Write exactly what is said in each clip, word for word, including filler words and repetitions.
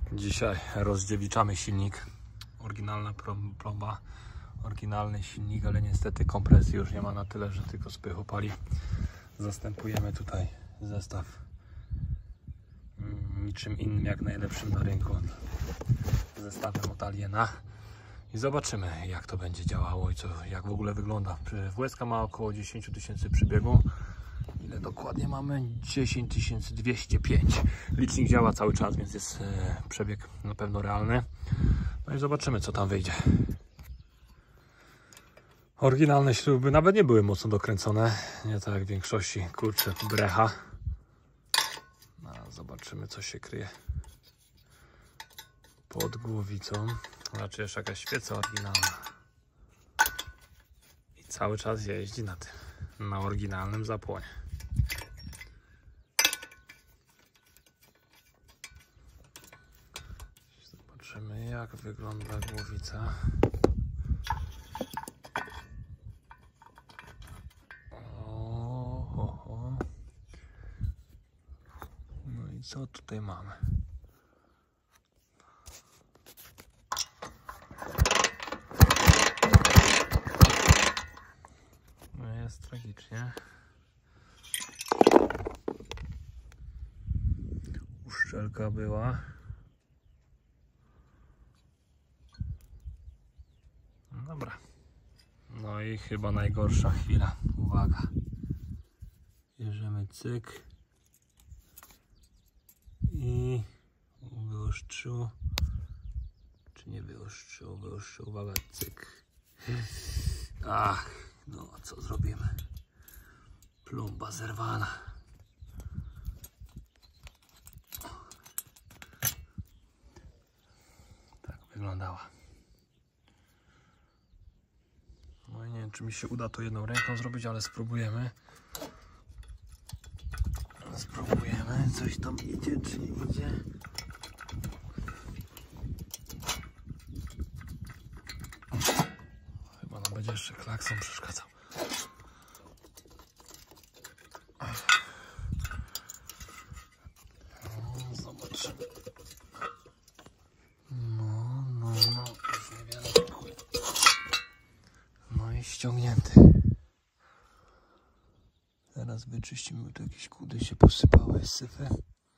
Dzisiaj rozdziewiczamy silnik. Oryginalna plomba, oryginalny silnik, ale niestety kompresji już nie ma na tyle, że tylko spychu pali. Zastępujemy tutaj zestaw niczym innym jak najlepszym na rynku, zestawem od Aliena. I zobaczymy, jak to będzie działało i co, jak w ogóle wygląda. W Łezka ma około dziesięć tysięcy przebiegu. Ile dokładnie mamy? dziesięć tysięcy dwieście pięć. Licznik działa cały czas, więc jest e, przebieg na pewno realny. No i zobaczymy, co tam wyjdzie. Oryginalne śruby nawet nie były mocno dokręcone. Nie tak jak w większości, kurczę, brecha. No, zobaczymy, co się kryje pod głowicą. Znaczy jeszcze jakaś świeca oryginalna. I cały czas jeździ na tym, na oryginalnym zapłonie. Zobaczymy, jak wygląda głowica. O, ho, ho. No i co tutaj mamy? No jest tragicznie. Uszczelka była. Dobra. No i chyba najgorsza chwila. Uwaga. Bierzemy cyk. I wyostrzył. Czy nie wyostrzył? Wyostrzył. Uwaga, cyk. Ach, no co zrobimy? Plomba zerwana. Tak wyglądała. No i nie wiem, czy mi się uda to jedną ręką zrobić, ale spróbujemy. Spróbujemy. Coś tam idzie, czy nie idzie? Chyba nam będzie jeszcze klakson przeszkadzał. No, zobaczymy. No, no, no. Już niewiele brakuje. No i ściągnięty. Teraz wyczyścimy, bo tu jakieś kudy się posypały, syfy.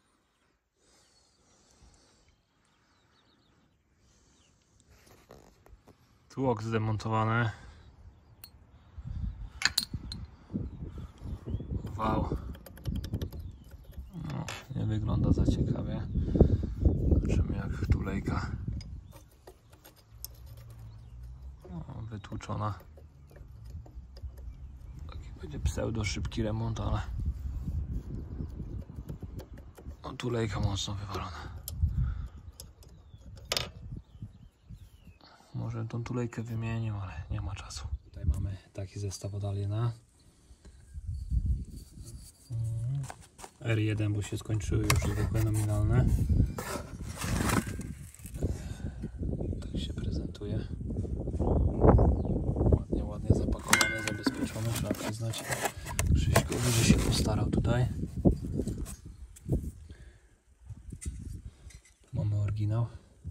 Tłok zdemontowany. Wał. No, nie wygląda za ciekawie. Zobaczymy, jak tulejka. No, wytłuczona. Taki będzie pseudo szybki remont, ale no, tulejka mocno wywalona. Może tą tulejkę wymienił, ale nie ma czasu. Tutaj mamy taki zestaw od Aliena. R jeden, bo się skończyły już zwykłe nominalne. Tak się prezentuje. Ładnie, ładnie zapakowane, zabezpieczone, trzeba przyznać Krzyśkowi, że się postarał tutaj. Mamy oryginał.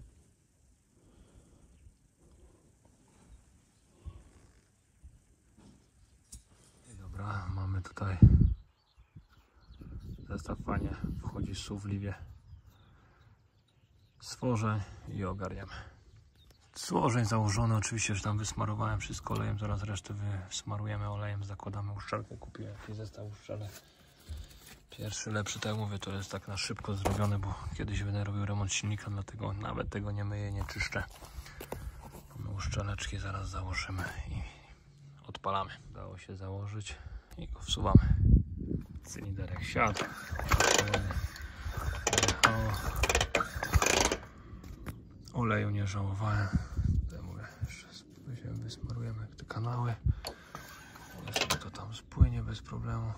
Dobra, mamy tutaj zestaw, fajnie wchodzi suwliwie stworzeń i ogarniamy. Stworzeń założone, oczywiście, że tam wysmarowałem wszystko olejem, zaraz resztę wysmarujemy olejem, zakładamy uszczelkę, kupiłem jakiś zestaw uszczelek. Pierwszy, lepszy, tak jak mówię, to jest tak na szybko zrobione, bo kiedyś będę robił remont silnika, dlatego nawet tego nie myję, nie czyszczę. Mamy uszczeleczki, zaraz założymy i odpalamy. Udało się założyć i go wsuwamy. Cylinderek siadł. Oleju nie żałowałem. Tutaj mówię, jeszcze wysmarujemy te kanały. Ale sobie to tam spłynie bez problemu.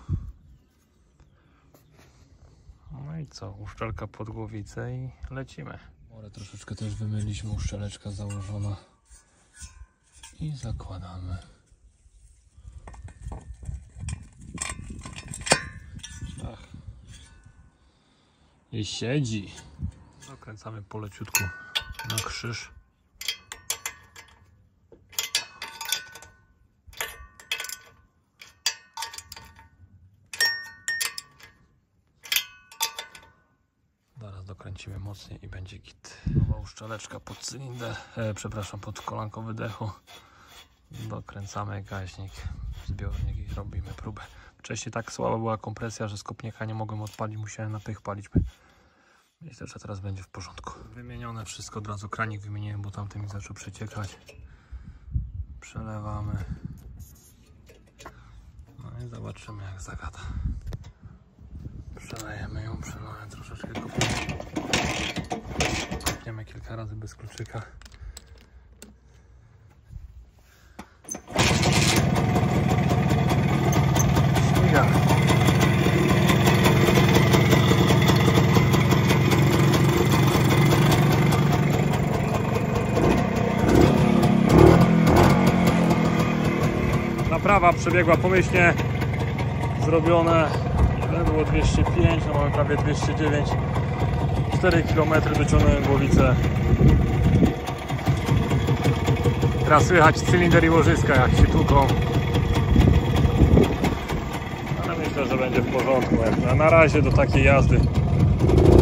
No i co? Uszczelka pod głowicę i lecimy. Może troszeczkę też wymyliśmy, uszczeleczka założona. I zakładamy. Ach. I siedzi. Zakręcamy poleciutku na krzyż. Zaraz dokręcimy mocniej i będzie git. Nowa uszczeleczka pod cylinder, e, przepraszam, pod kolanko wydechu. Dokręcamy gaźnik, zbiornik i robimy próbę. Wcześniej tak słaba była kompresja, że z kopniaka nie mogłem odpalić, musiałem na pych palić. Myślę, że teraz będzie w porządku. Wymienione wszystko, od razu kranik wymieniłem, bo tamten mi zaczął przeciekać. Przelewamy. No i zobaczymy, jak zagada. Przelejemy ją, przelejemy troszeczkę, kopniemy. Kopniemy kilka razy bez kluczyka. Śmiga. Naprawa przebiegła pomyślnie, zrobione, było dwieście pięć, no mamy prawie dwieście dziewięć, cztery kilometry, dociągnąłem głowicę. Teraz słychać cylinder i łożyska, jak się tłuką. Ale myślę, że będzie w porządku, jak na, na razie do takiej jazdy